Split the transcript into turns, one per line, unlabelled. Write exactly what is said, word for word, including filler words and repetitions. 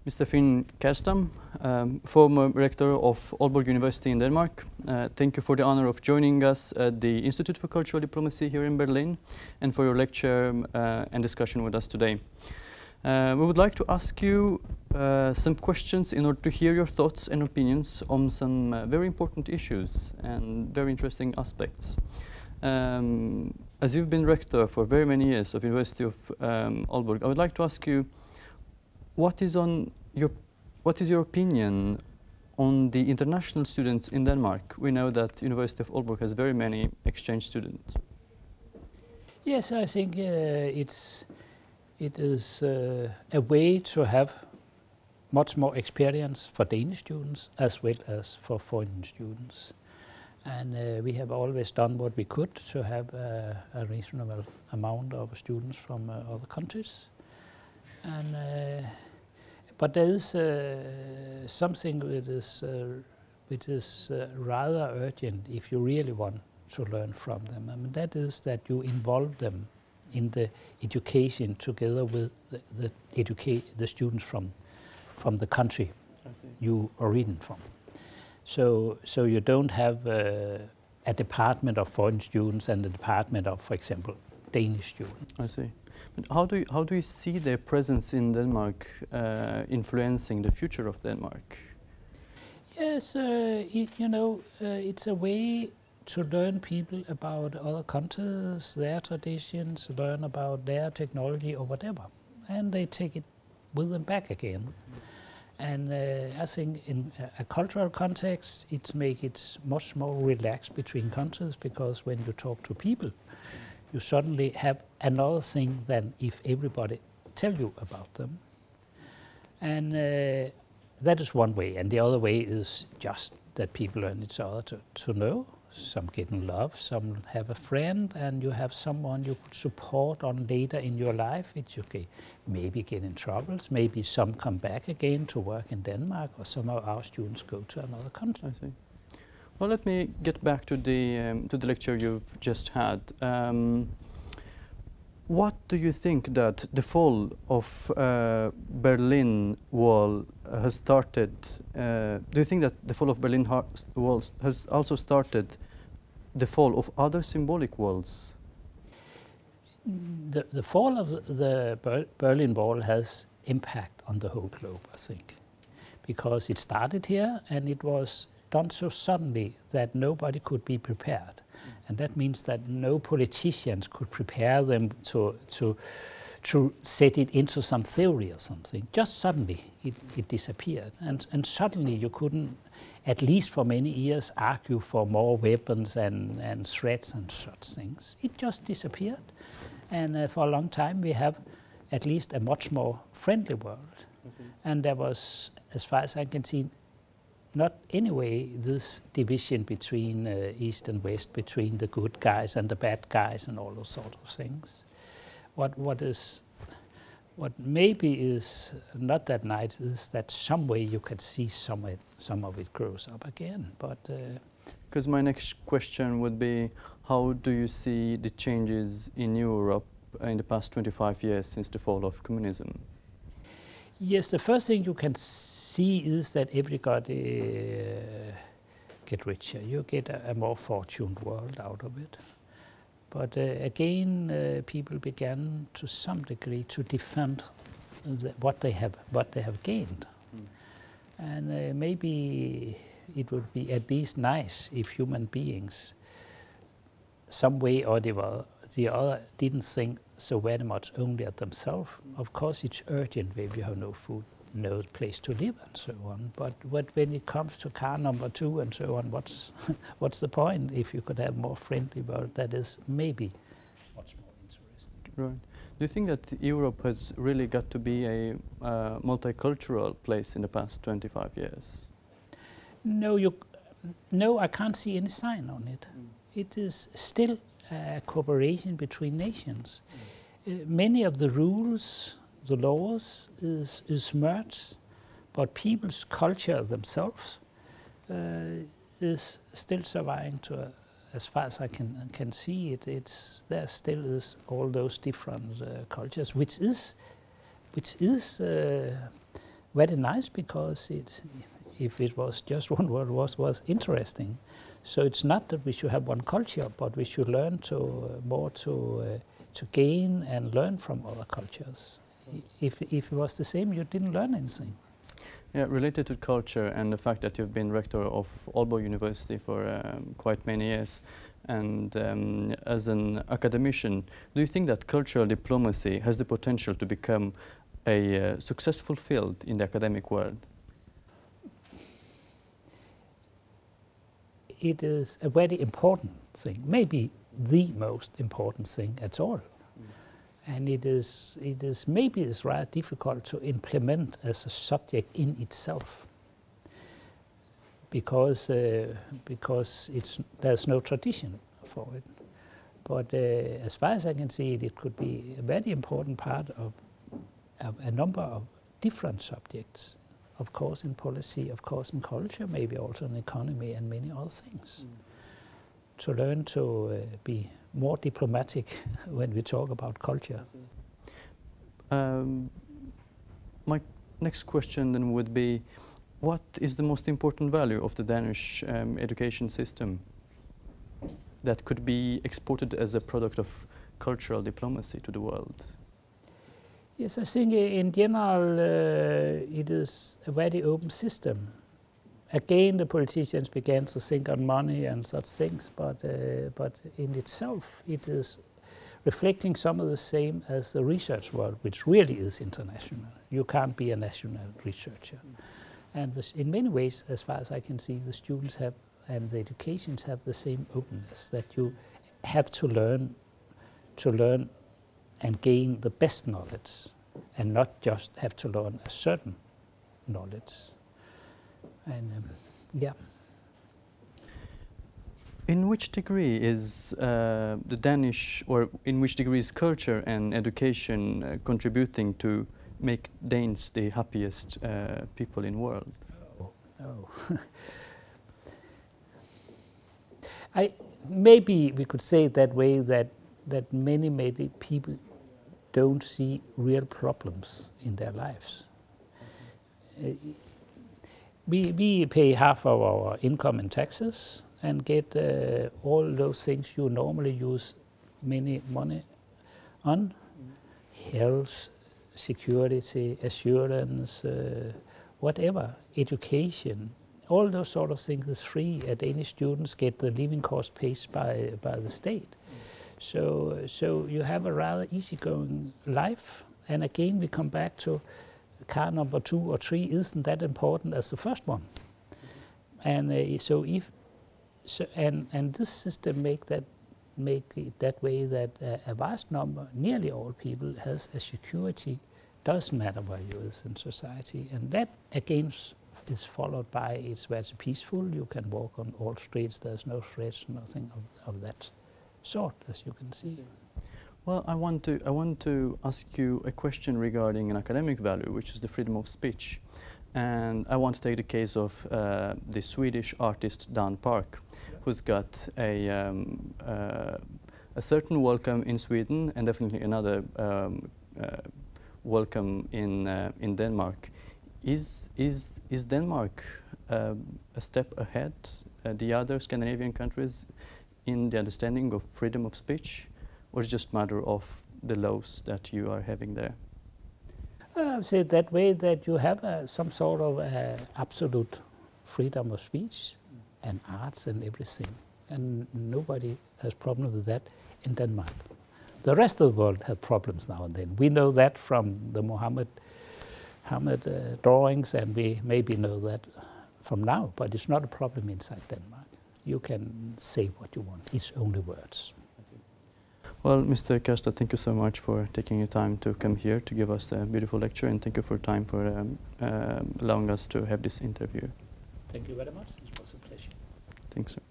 Mister Finn Kjerstam, um, former rector of Aalborg University in Denmark. Uh, thank you for the honor of joining us at the Institute for Cultural Diplomacy here in Berlin and for your lecture uh, and discussion with us today. Uh, we would like to ask you uh, some questions in order to hear your thoughts and opinions on some uh, very important issues and very interesting aspects. Um, as you've been rector for very many years of University of um, Aalborg, I would like to ask you, what is on your what is your opinion on the international students in Denmark? We know that University of Aalborg has very many exchange students.
Yes, I think uh, it's it is uh, a way to have much more experience for Danish students as well as for foreign students. And uh, we have always done what we could to have uh, a reasonable amount of students from uh, other countries. And uh, but there is uh, something that is uh, which is uh, rather urgent if you really want to learn from them. I mean, that is that you involve them in the education together with the, the educate the students from from the country you are reading from. So so you don't have uh, a department of foreign students and a department of, for example, Danish students.
I see. But how do you, how do you see their presence in Denmark uh, influencing the future of Denmark?
Yes, uh, it, you know, uh, it's a way to learn people about other countries, their traditions, learn about their technology or whatever, and they take it with them back again. And uh, I think in a, a cultural context, it makes it much more relaxed between countries, because when you talk to people, you suddenly have another thing than if everybody tell you about them. And uh, that is one way. And the other way is just that people learn each other to, to know. Some get in love, some have a friend, and you have someone you could support on later in your life. It's okay. Maybe get in troubles, maybe some come back again to work in Denmark, or some of our students go to another country.
I see. Well, let me get back to the um, to the lecture you've just had. Um, what do you think that the fall of uh, Berlin Wall has started? Uh, do you think that the fall of Berlin Wall has also started the fall of other symbolic walls?
The, the fall of the, the Ber Berlin Wall has impact on the whole globe, I think, because it started here and it was done so suddenly that nobody could be prepared. Mm. And that means that no politicians could prepare them to, to, to set it into some theory or something. Just suddenly it, it disappeared. And, and suddenly you couldn't, at least for many years, argue for more weapons and, and threats and such things. It just disappeared. And uh, for a long time we have at least a much more friendly world. And there was, as far as I can see, not anyway this division between uh, East and West, between the good guys and the bad guys and all those sort of things. What what is what maybe is not that nice is that some way you can see some of it, some of it grows up again. But
because uh, my next question would be, how do you see the changes in Europe in the past twenty-five years since the fall of communism?
Yes, the first thing you can see is that everybody uh, get richer. You get a, a more fortunate world out of it. But uh, again, uh, people began to some degree to defend the, what they have what they have gained, mm. and uh, maybe it would be at least nice if human beings, some way or the other, the other didn't think so very much only at themselves. Mm. Of course, it's urgent when you have no food, no place to live, and so on. But what, when it comes to car number two and so on, what's what's the point if you could have more friendly world? That is maybe much more interesting.
Right. Do you think that Europe has really got to be a uh, multicultural place in the past twenty-five years?
No, you, no, I can't see any sign on it. Mm. It is still a cooperation between nations. Mm. Uh, many of the rules, the laws is, is merged, but people's culture themselves uh, is still surviving to, a, as far as I can can see it. It's there still is all those different uh, cultures, which is which is uh, very nice because it, if it was just one word, was was interesting. So it's not that we should have one culture, but we should learn to uh, more to uh, to gain and learn from other cultures. If if it was the same, you didn't learn anything.
Yeah, related to culture and the fact that you've been rector of Aalborg University for um, quite many years, and um, as an academician, do you think that cultural diplomacy has the potential to become a uh, successful field in the academic world?
It is a very important thing, maybe the most important thing at all. Mm. And it is, it is maybe it's rather difficult to implement as a subject in itself, because uh, because it's there's no tradition for it. But uh, as far as I can see it, it could be a very important part of, of a number of different subjects. Of course in policy, of course in culture, maybe also in economy and many other things. Mm. To learn to uh, be more diplomatic when we talk about culture.
Um, my next question then would be, what is the most important value of the Danish um, education system that could be exported as a product of cultural diplomacy to the world?
Yes, I think in general uh, it is a very open system. Again, the politicians began to think on money and such things, but uh, but in itself it is reflecting some of the same as the research world, which really is international. You can't be a national researcher. Mm. And this, in many ways, as far as I can see, the students have and the educations have the same openness, that you have to learn to learn and gain the best knowledge, and not just have to learn a certain knowledge. And um, yeah.
In which degree is uh, the Danish, or in which degree is culture and education uh, contributing to make Danes the happiest uh, people in the world?
Oh, oh. I maybe we could say it that way, that that many many people don't see real problems in their lives. Uh, we we pay half of our income in taxes and get uh, all those things you normally use many money on: mm. health, security, assurance, uh, whatever, education. All those sort of things is free. Uh, Danish students get the living cost paid by by the state. Mm. So, so you have a rather easygoing life. And again, we come back to car number two or three isn't that important as the first one. Mm-hmm. And uh, so if so, and and this system make that make it that way that uh, a vast number, nearly all people, has a security. Doesn't matter where you is in society, and that again is followed by it's very peaceful. You can walk on all streets. There's no threats, nothing of, of that sort, as you can see.
Well, I want to I want to ask you a question regarding an academic value, which is the freedom of speech, and I want to take the case of uh, the Swedish artist Dan Park, yeah. who's got a um, uh, a certain welcome in Sweden and definitely another um, uh, welcome in uh, in Denmark. Is is is Denmark uh, a step ahead uh, the other Scandinavian countries in the understanding of freedom of speech, or is it just a matter of the laws that you are having there?
I would say that way, that you have uh, some sort of uh, absolute freedom of speech mm. and arts and everything, and nobody has problem with that in Denmark. The rest of the world have problems now and then. We know that from the Mohammed, Mohammed uh, drawings, and we maybe know that from now, but it's not a problem inside Denmark. You can say what you want. It's only words.
Well, Mister Kærstad, thank you so much for taking your time to come here to give us a beautiful lecture, and thank you for time for um, uh, allowing us to have this interview.
Thank you very much. It was a pleasure.
Thanks, sir.